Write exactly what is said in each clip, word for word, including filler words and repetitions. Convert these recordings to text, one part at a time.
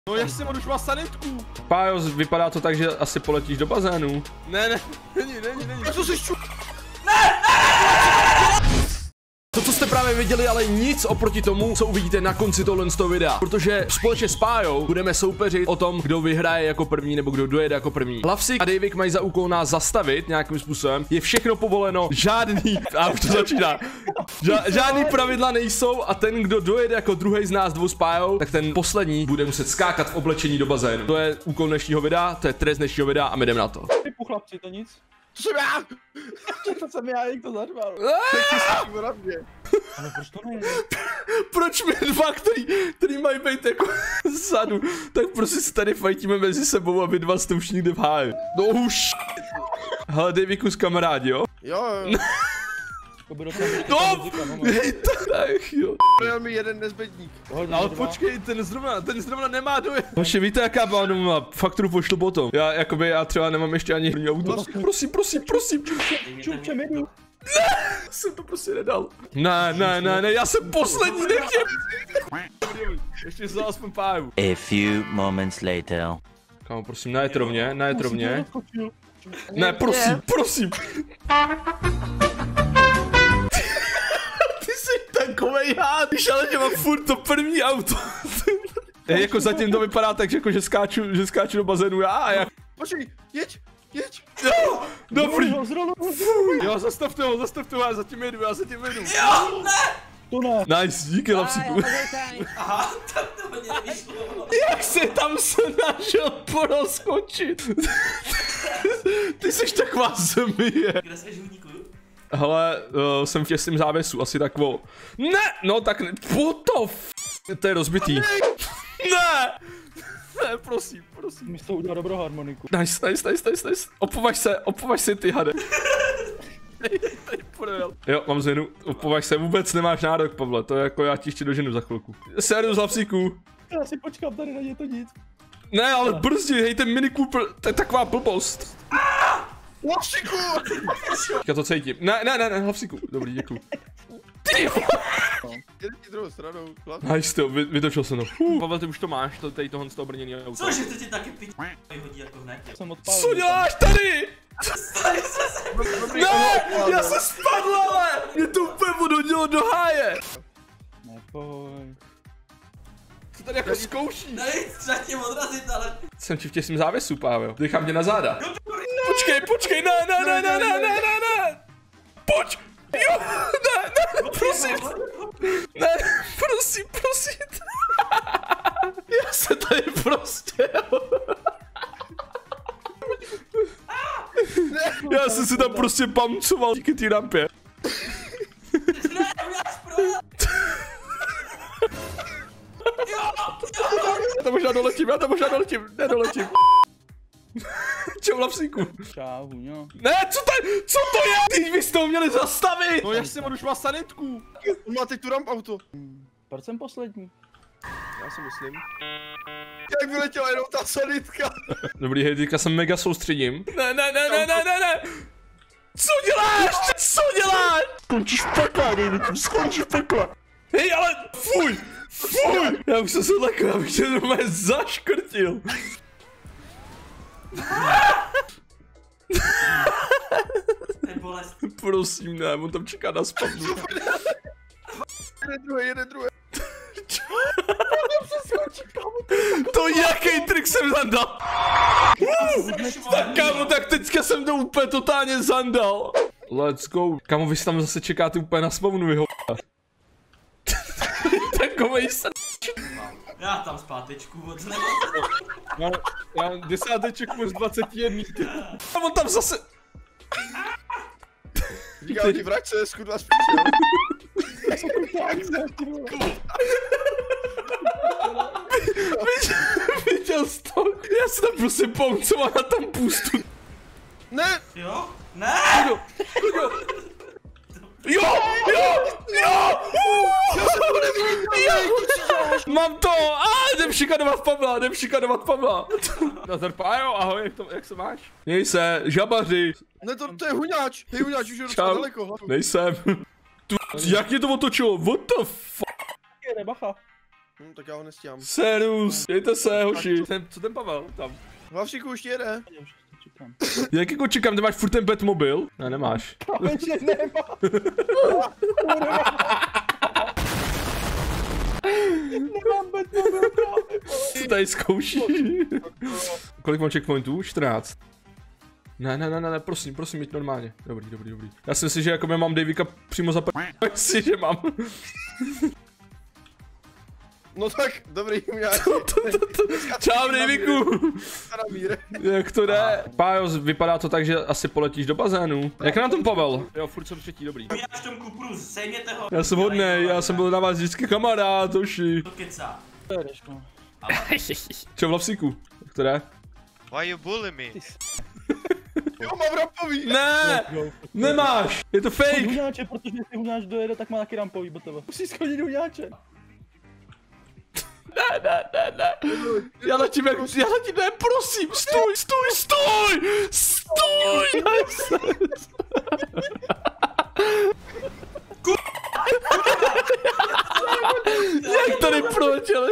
No jak si už má sanitku? Pájo, vypadá to tak, že asi poletíš do bazénu. Ne, ne, není, není, není. Co jsi ču... To, co jste právě viděli, ale nic oproti tomu, co uvidíte na konci tohle z toho videa. Protože společně s Pájou budeme soupeřit o tom, kdo vyhraje jako první nebo kdo dojede jako první. Hlavsik a Davik mají za úkol nás zastavit nějakým způsobem. Je všechno povoleno, žádný, a už to začíná. Ža žádný pravidla nejsou a ten, kdo dojede jako druhý z nás dvou s Pájou, tak ten poslední bude muset skákat v oblečení do bazénu. To je úkol dnešního videa, to je trest dnešního videa a my jdeme na to. Typu chlapci, to nic. To jsem já! To jsem já, jak to zařval. Ale proč to nejde? Proč my dva, který, který mají být jako zadu, tak prostě se tady fajtíme mezi sebou a vy dva jste už někde v háji. No už. Hele, Daviku s kamarádi, jo? Jo, jo. No, hej, tak jo. Projel mi jeden nezbedník. Ale počkej, ten zrovna, ten zrovna nemá dojet. Vaše, víte, jaká má fakturu pošlu potom. Já, jakoby, já třeba nemám ještě ani první auto. Prosím, prosím, prosím. Čupče mi jdu. Ne, jsem to prostě nedal. Ne, ne, ne, ne, já jsem poslední, nechtěl. Ještě za aspoň Páju. A few moments later. Kámo, prosím, najet rovně, najet rovně. Ne, prosím, prosím. Ty jsi takovej hád, víš, ale že mám furt to první auto. Je, jako zatím to vypadá tak, jako, že skáču, že skáču do bazénu já a já. Počkej, jeď, jeď. Jo, dobrý. Jo, zastavte ho, zastavte ho, já zatím jedu, já zatím jedu. Jo, ne! To ne. Nice, díky lapsíku. Aha, tak to mě nevyšlo. Jak se tam snažil poroskočit? Ty jsi taková země. Kde jsi žůdníku? Hele, uh, jsem v těsném závěsu, asi takovou. Ne, no tak ne, what the f... To je rozbitý. Ne! Ne, prosím, prosím. My to udělal dobrou harmoniku. Nice, nice, nice, nice, nice. Opovaž se, opovaž se ty hade. Jo, mám změnu. Opovaž se, vůbec nemáš nárok, Pavle, to je jako já ti ještě doženu za chvilku. Sério z lapsíku. Já si počkám, tady není to nic. Ne, ale brzdi, hej, ten Mini Cooper, to je taková blbost. Lapsíku! Já to cítím. Ne, ne, ne, ne, hlavsíku. Dobrý, děkuju. Ty Jde ti druhou stranou, chlap. Nice, to, vy, vytočil jsem to. Uh, Pavel, ty už to máš, to, tady tohle z toho brnění auto. Cože, to ti taky pič vyhodí jako hned. Jsem odpálil. Co děláš tady? Tady se se... Ne, já se spadl, ale mě to úplně vododilo do háje. Neboj. Co tady jako zkouší? Nejď, třeba tě odrazit, ale... Jsem ti v těsném závěsu, Pável. Dechám tě na záda. Počkej, počkej, ne, ne, ne, ne, ne, ne, ne, ne. Pojď. Jo, ne, ne, prosím. Ne, prosím, prosím. Já se tady prostě... Já jsem si tam prostě pamcoval díky té rampě. Ne, uděláš projel. Já tam možná doletím, já tam možná doletím, nedoletím. Čau, lapsíku. Čau, Huňo. Ne, co to, co to je? Teď byste ho měli zastavit. No jak si už má sanitku? On má teď tu ramp auto. Proč jsem poslední? Já si myslím. Jak vyletěla jenom ta sanitka. Dobrý, hej, teďka se mega soustředím. Ne, ne, ne, ne, ne, ne, ne. Co děláš? Co děláš? Skončíš v pekle, Davidu, skončíš v pekle. Hej, ale fuj, fuj. Já už jsem se lekl, já bych tě normálně zaškrtil. To je bolest. Prosím, ne, on tam čeká na spavnu. Jeden druhý, jeden druhý. To jaký trik jsem zandal? Uh, tak kámo, tak teďka jsem to úplně totálně zandal. Let's go. Kámo, vy si tam zase čekáte úplně na spavnu, vyho... Takovej se... Já tam zpátečku od zleva. Já, já desáteček z dvacet jedna. A on tam zase... Říkám ti, vrať se, skudla spíš, Viděl jsi to? Já jsem tam prostě pomcoval na tom pustu. Ne! Jo? Ne! Jo, jo, jo, jo, jo, mám to, a jdem šikanovat Pavla, jdem šikanovat Pavla. Nazdar, Pájo, ahoj, jak, to, jak se máš? Měj se, žabaři. Ne, to, to je huňáč, hej huňáč, už je docela Čau, daleko. nejsem. Tu, jak je to otočilo, what the fuck? Jede, bacha. Hm, tak já ho nestíhám. Serus, dejte se, hoši. Ten, co ten Pavel tam? Hlavšiku už jede. Jak jako čekám, ty máš furt ten Batmobil? Ne, nemáš. Že nemá. Nemám Batmobil, Co tady zkoušíš? Kolik mám checkpointů? čtrnáct. Ne, ne, ne, ne, prosím, prosím, jít normálně. Dobrý, dobrý, dobrý. Já si myslím, že jako mám Davika přímo za p***, si, že mám. No tak, dobrý, já. Čau, Daviku. Jak to jde? Pájo, vypadá to tak, že asi poletíš do bazénu. Jak na tom Pavel? Jo, furt jsem třetí, dobrý. Já v tom kupru, sejměte ho. Já jsem hodnej, já jsem byl na vás vždycky kamarád, hoši. To kecá. Čo v Lapsíku? Jak to jde? Why you bully me? Jo, mám rampový. Ne, nemáš, je to fake. Huňáče, protože jestli huňáč dojede, tak má taky rampový B T V. Musí schodit huňáče. Ne, ne, ne, ne. Já na tím, jak, já na tím, ne, prosím, stůj, stůj, stůj, stůj. Jak tady proletěl?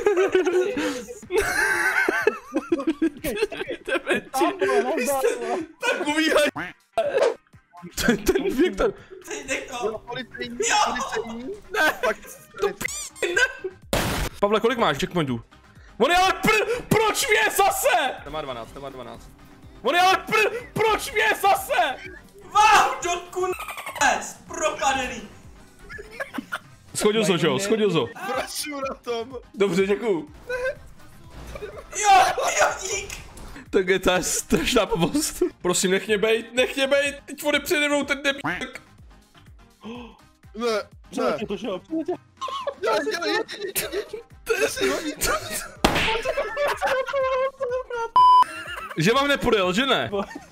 Tak uvíhaj. Ten, ten Viktor. Nech to. Policejní, policejní. Ne, to ne. Pavle, kolik máš checkpointů? On je ale pr... Proč mě zase? Nemá dvanáct, nemá dvanáct. On je ale pr... Proč mě zase? Wow, do kunec, propadený. Schodil jsi ho, schodil jsi ho. Pracuju na tom. Dobře, děkuju. Jo, jo, dík. Tak je to strašná pomoc. Prosím, nech mě bejt, nech mě bejt. Teď vode přede mnou ten debík. Ne, ne. Přeletěl to, že jo, přeletěl. Dělej, dělej, jeď, jeď, jeď, jeď. To je hodí. Že vám nepodjel, že ne?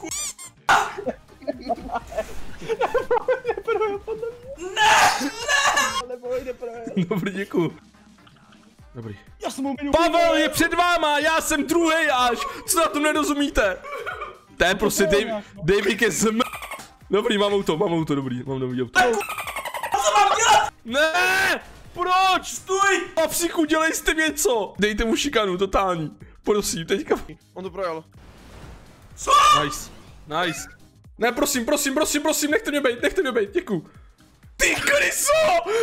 Dobrý, děkuju. Dobrý. Já jsem mu minul. Pavel je před váma, já jsem druhý až. Co na tom nerozumíte? To je prostě Dave, Davik je zm... Dobrý, mám auto, mám auto, dobrý, mám nový auto. Co mám dělat? Ne! Proč? Stůj! Lapsíku, dělej jste něco! Dejte mu šikanu, totální. Prosím, teďka. On to projel. Co? Nice, nice. Ne, prosím, prosím, prosím, prosím, nechte mě bejt, nechte mě bejt, děkuju. Ty kryso!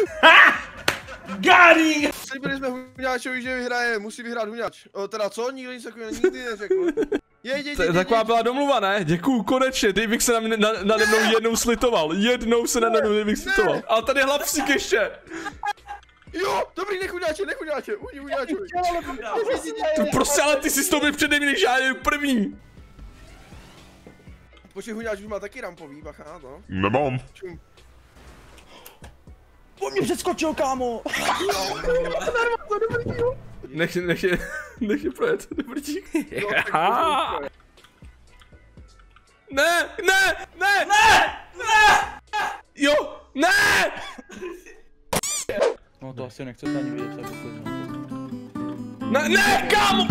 Gary! Slíbili jsme Huňáčovi, že vyhraje, musí vyhrát Huňáč. O, teda co? Nikdo nic takového nikdy neřekl. Jej, jej, jej, Taková byla domluva, ne? Děkuju, konečně, Davik se na, na, nade mnou jednou slitoval. Jednou se nade mnou Davik slitoval. Ale tady je Lapsík ještě. Jo, dobrý, nech Huňáče, nech Huňáče, ujdí Huňáčovi. To prostě, ale ty jsi stoupil přede mě, než já je první. Počkej, Huňáč už má taky rampový, bacha, no. Nemám. Čum. On mě přeskočil, kámo. Nech, nech je, nech je projet, dobrý dík. Ne, ne, ne, Ne! Ne! jo, ne! No to asi nechcete ani vidět, co je poslední. Ne, ne, kámo!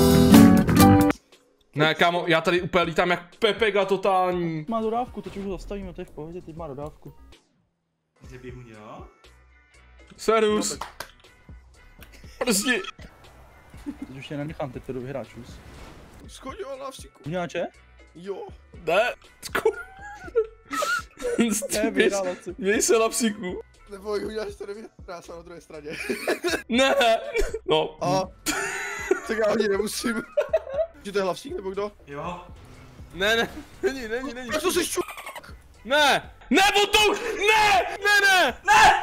Ne, kámo, já tady úplně lítám jak Pepega totální. Má dodávku, teď už ho zastavíme, to je v pohodě, teď má dodávku. Kde běhu, jo? Serus. Prostě. Teď už tě nenechám, teď to jdu vyhrát, čus. Schodil Lapsíku. Huňáče? Jo. Ne, zku. Ne, vyhrál asi. Měj se, Lapsíku. Nebo Huňáč to nevyhrá, jsem na druhé straně. Ne, no. A tak já hodně nemusím. Že to je Hlavsík, nebo kdo? Jo. Ne, ne, není, není, není. Já to jsi ču... Ne, ne, to už, ne, ne, ne.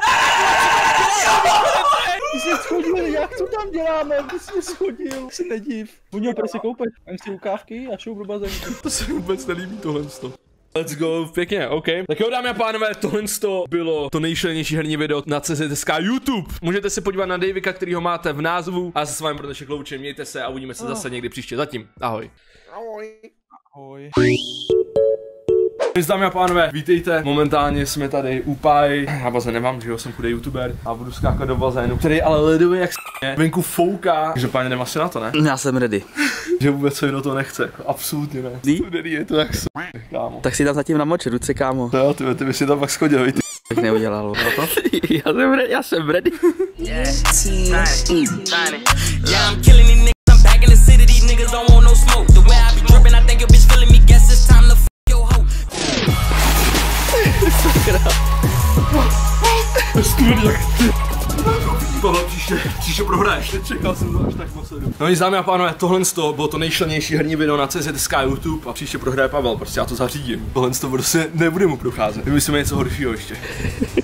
Ty jsi schodil, jak to tam děláme? Ty jsi schodil, si nediv. Huňo, pojď si koupit, jen si ukávky a šou do bazénku. To se mi vůbec nelíbí tohle sto. Let's go, pěkně, OK. Tak jo, dámy a pánové, tohle bylo to nejšílenější herní video na C Z S K YouTube. Můžete se podívat na Davika, který ho máte v názvu. A se s vámi pro dnešek loučím, mějte se a uvidíme se zase někdy příště. Zatím, ahoj. Ahoj. Ahoj. Dámy a pánové, vítejte, momentálně jsme tady u Páj. Já bazén nemám, že jo, jsem chudej youtuber a budu skákat do bazénu, který ale ledový jak s***ně. Venku fouká, takže páně jdem asi na to, ne? Já jsem ready. Že vůbec se do toho nechce, absolutně ne. Ví? Studený je to jak s***, kámo. Tak si tam zatím namočit, ruce, kámo. No jo, ty, ty by si tam pak schodil, ty. neudělal. No to? já, jsem ready, já jsem ready. Yeah, I'm killing these niggas. I'm back in the city. These niggas don't want no smoke. The way I be dripping, I think your bitch feeling me. Guess it's time to f your hoe. Pavel, příště, příště prohraješ. Nečekal jsem to až tak moc. No nic, dámy a pánové, tohle z toho bylo to nejšilnější herní video na C Z Sky YouTube a příště prohraje Pavel, prostě já to zařídím. Tohle z toho prostě nebude mu procházet. Vymyslíme něco horšího ještě.